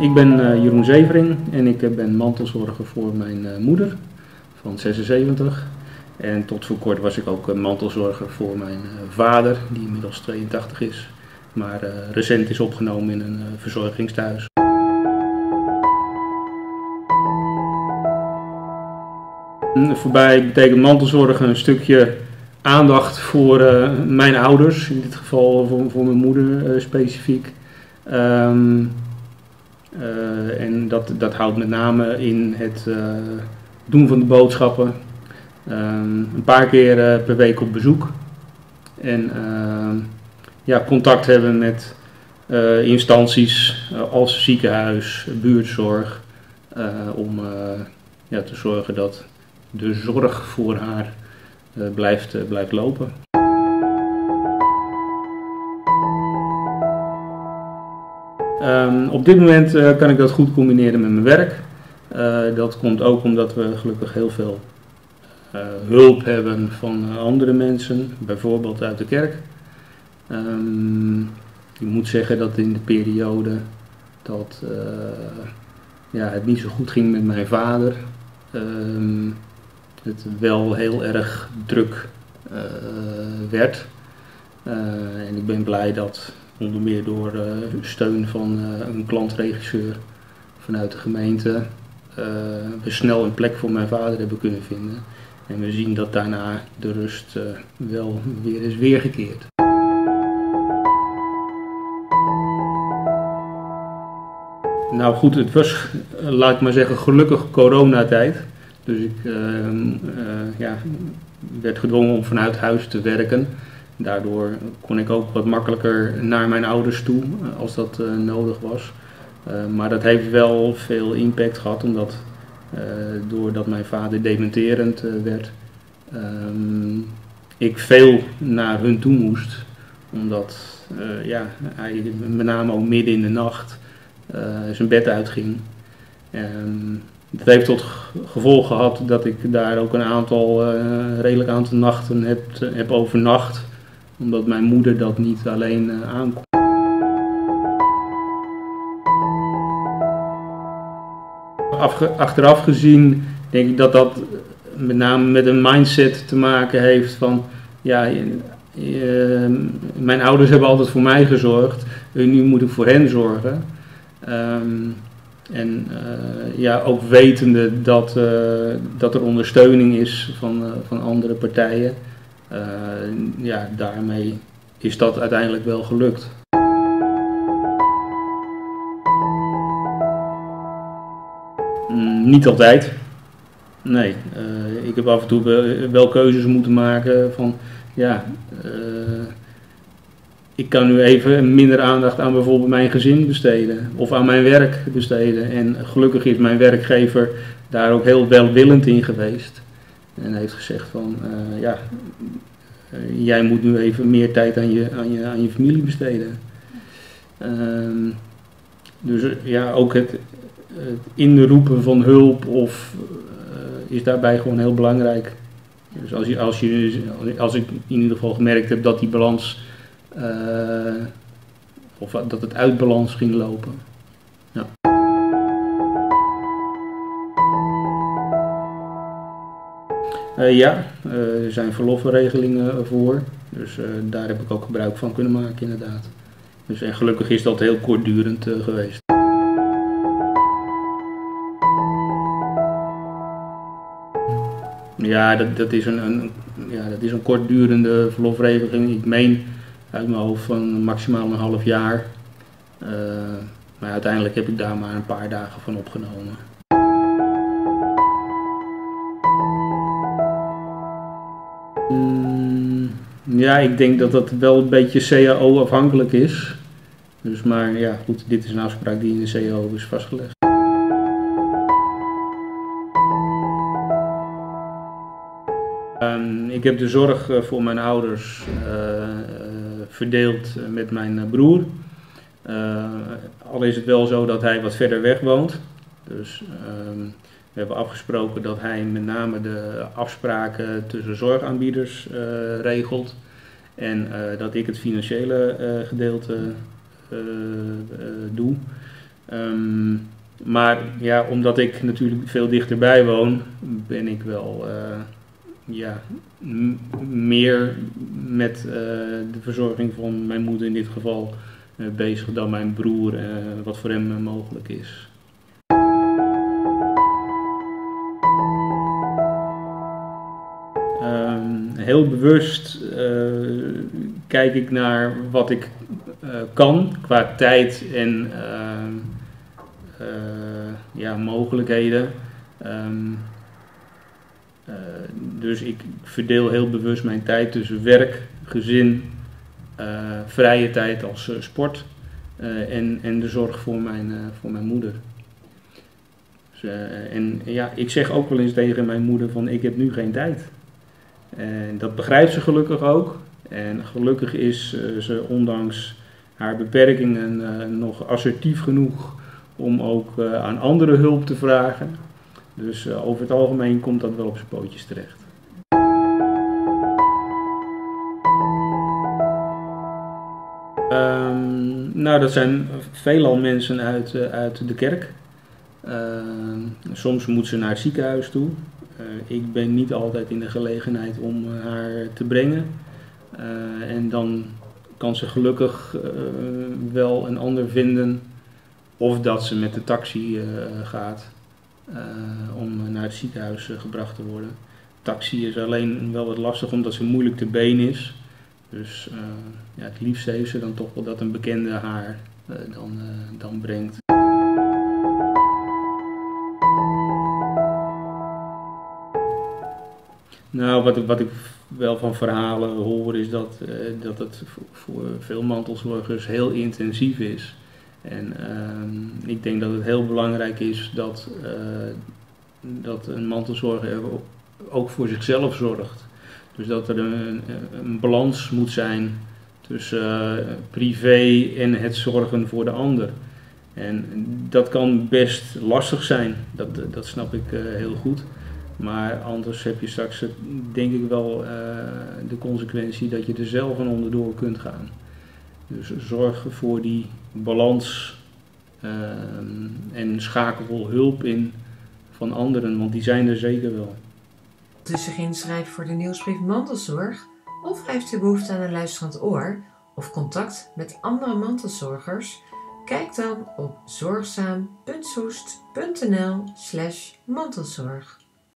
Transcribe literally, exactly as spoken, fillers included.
Ik ben uh, Jeroen Zevering en ik ben mantelzorger voor mijn uh, moeder van zesenzeventig. En tot voor kort was ik ook uh, mantelzorger voor mijn uh, vader, die inmiddels tweeëntachtig is, maar uh, recent is opgenomen in een uh, verzorgingstehuis. Voorbij betekent mantelzorgen een stukje aandacht voor uh, mijn ouders, in dit geval voor, voor mijn moeder uh, specifiek. Um, uh, en dat, dat houdt met name in het uh, doen van de boodschappen, um, een paar keer uh, per week op bezoek en uh, ja, contact hebben met uh, instanties uh, als ziekenhuis, buurtzorg, uh, om uh, ja, te zorgen dat de zorg voor haar uh, blijft, uh, blijft lopen. Um, op dit moment uh, kan ik dat goed combineren met mijn werk. Uh, dat komt ook omdat we gelukkig heel veel uh, hulp hebben van uh, andere mensen, bijvoorbeeld uit de kerk. Um, ik moet zeggen dat in de periode dat uh, ja, het niet zo goed ging met mijn vader, um, het wel heel erg druk uh, werd. Uh, en ik ben blij dat onder meer door uh, steun van uh, een klantregisseur vanuit de gemeente uh, we snel een plek voor mijn vader hebben kunnen vinden. En we zien dat daarna de rust uh, wel weer is weergekeerd. Nou goed, het was, laat ik maar zeggen, gelukkig coronatijd. Dus ik uh, uh, ja, werd gedwongen om vanuit huis te werken. Daardoor kon ik ook wat makkelijker naar mijn ouders toe als dat uh, nodig was. Uh, maar dat heeft wel veel impact gehad, omdat uh, doordat mijn vader dementerend uh, werd, um, ik veel naar hun toe moest. Omdat uh, ja, hij met name ook midden in de nacht uh, zijn bed uitging. Um, Dat heeft tot gevolg gehad dat ik daar ook een aantal, uh, redelijk aantal nachten heb, heb overnacht. Omdat mijn moeder dat niet alleen uh, aankon. Afge, achteraf gezien denk ik dat dat met name met een mindset te maken heeft van ja, uh, mijn ouders hebben altijd voor mij gezorgd, nu moet ik voor hen zorgen. Um, En uh, ja, ook wetende dat, uh, dat er ondersteuning is van, uh, van andere partijen, uh, ja, daarmee is dat uiteindelijk wel gelukt. Mm, niet altijd. Nee, uh, ik heb af en toe wel, wel keuzes moeten maken van ja, uh, ik kan nu even minder aandacht aan bijvoorbeeld mijn gezin besteden of aan mijn werk besteden. En gelukkig is mijn werkgever daar ook heel welwillend in geweest. En heeft gezegd van uh, ja, uh, jij moet nu even meer tijd aan je, aan je, aan je familie besteden. Uh, dus uh, ja, ook het, het inroepen van hulp of, uh, is daarbij gewoon heel belangrijk. Dus als, je, als, je, als ik in ieder geval gemerkt heb dat die balans Uh, of dat het uit balans ging lopen. Ja. Uh, ja, uh, er zijn verlofregelingen voor, dus uh, daar heb ik ook gebruik van kunnen maken inderdaad. Dus, en gelukkig is dat heel kortdurend uh, geweest. Ja, dat, dat, is een, een, ja, dat is een kortdurende verlofregeling. Ik meen uit mijn hoofd van maximaal een half jaar. Uh, maar uiteindelijk heb ik daar maar een paar dagen van opgenomen. Mm, ja, ik denk dat dat wel een beetje C A O afhankelijk is. Dus maar ja, goed, dit is een afspraak die in de C A O is vastgelegd. Um, ik heb de zorg voor mijn ouders uh, verdeeld met mijn broer. Uh, al is het wel zo dat hij wat verder weg woont. Dus uh, we hebben afgesproken dat hij met name de afspraken tussen zorgaanbieders uh, regelt. En uh, dat ik het financiële uh, gedeelte uh, uh, doe. Um, maar ja, omdat ik natuurlijk veel dichterbij woon, ben ik wel uh, ja, m- meer met uh, de verzorging van mijn moeder in dit geval uh, bezig dan mijn broer, uh, wat voor hem uh, mogelijk is. Um, heel bewust uh, kijk ik naar wat ik uh, kan qua tijd en uh, uh, ja, mogelijkheden. Um, uh, dus ik verdeel heel bewust mijn tijd tussen werk, gezin, uh, vrije tijd als uh, sport uh, en, en de zorg voor mijn, uh, voor mijn moeder. Dus, uh, en ja, ik zeg ook wel eens tegen mijn moeder van ik heb nu geen tijd. En dat begrijpt ze gelukkig ook. En gelukkig is uh, ze ondanks haar beperkingen uh, nog assertief genoeg om ook uh, aan anderen hulp te vragen. Dus uh, over het algemeen komt dat wel op zijn pootjes terecht. Um, nou, dat zijn veelal mensen uit, uh, uit de kerk. Uh, soms moet ze naar het ziekenhuis toe. Uh, ik ben niet altijd in de gelegenheid om uh, haar te brengen. Uh, en dan kan ze gelukkig uh, wel een ander vinden. Of dat ze met de taxi uh, gaat uh, om naar het ziekenhuis uh, gebracht te worden. Taxi is alleen wel wat lastig omdat ze moeilijk te been is. Dus uh, ja, het liefst heeft ze dan toch wel dat een bekende haar uh, dan, uh, dan brengt. Nou, wat ik, wat ik wel van verhalen hoor is dat, uh, dat het voor veel mantelzorgers heel intensief is. En uh, ik denk dat het heel belangrijk is dat, uh, dat een mantelzorger ook voor zichzelf zorgt. Dus dat er een, een balans moet zijn tussen uh, privé en het zorgen voor de ander. En dat kan best lastig zijn, dat, dat snap ik uh, heel goed. Maar anders heb je straks, denk ik wel, uh, de consequentie dat je er zelf aan onderdoor kunt gaan. Dus zorg voor die balans uh, en schakel hulp in van anderen, want die zijn er zeker wel. Dus zich inschrijven voor de nieuwsbrief Mantelzorg? Of heeft u behoefte aan een luisterend oor of contact met andere mantelzorgers? Kijk dan op zorgzaam punt soest punt n l slash mantelzorg.